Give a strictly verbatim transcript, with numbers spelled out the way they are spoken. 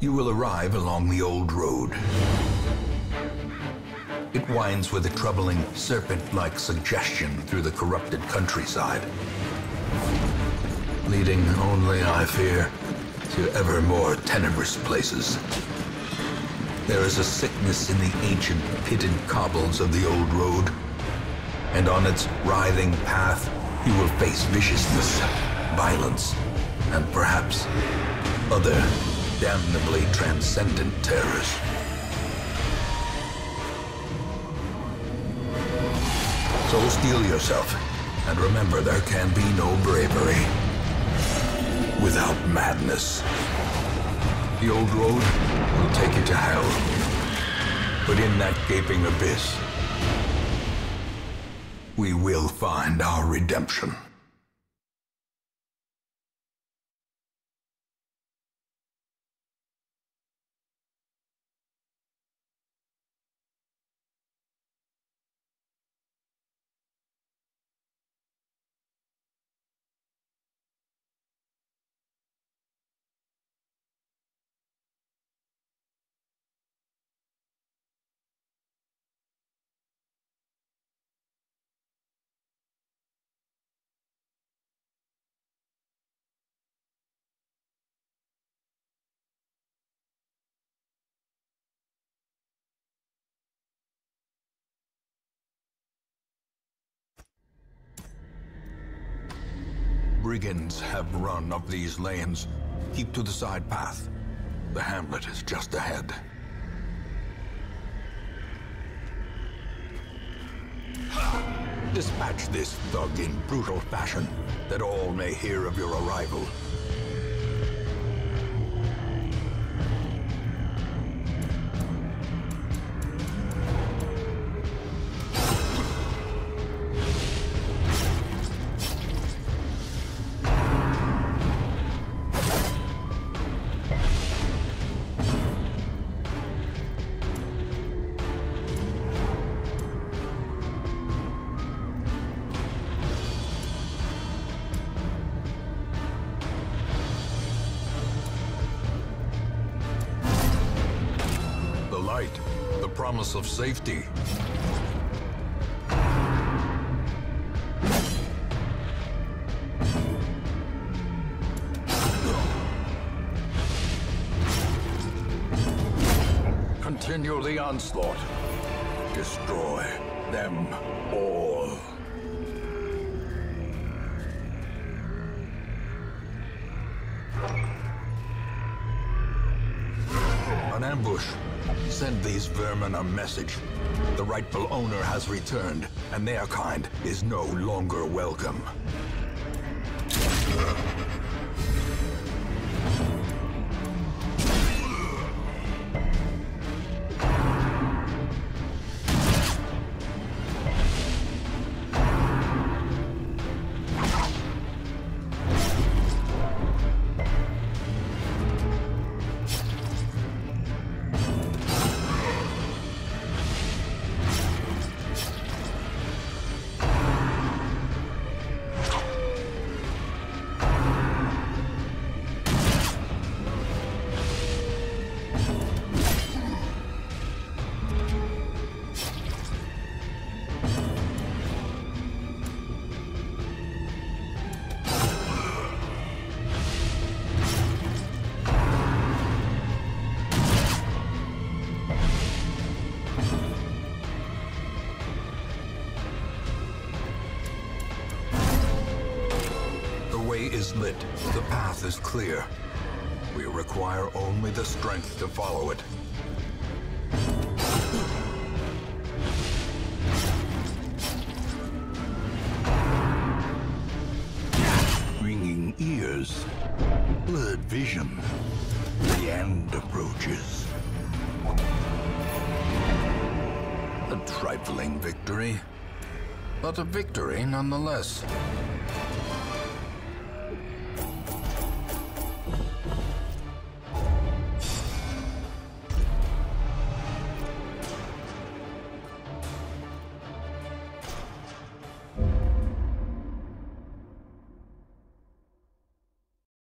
You will arrive along the old road. It winds with a troubling, serpent-like suggestion through the corrupted countryside, leading only, I fear, to ever more tenebrous places. There is a sickness in the ancient, pitted cobbles of the old road, and on its writhing path, you will face viciousness, violence, and perhaps other damnably transcendent terrors. So steel yourself, and remember there can be no bravery without madness. The old road will take you to hell, but in that gaping abyss, we will find our redemption. Brigands have run up these lanes. Keep to the side path. The hamlet is just ahead. Dispatch this thug in brutal fashion, that all may hear of your arrival. The promise of safety. Continue the onslaught. Destroy them all. An ambush. Send these vermin a message. The rightful owner has returned, and their kind is no longer welcome. Is lit. The path is clear. We require only the strength to follow it. Ringing ears, blurred vision. The end approaches. A trifling victory, but a victory nonetheless.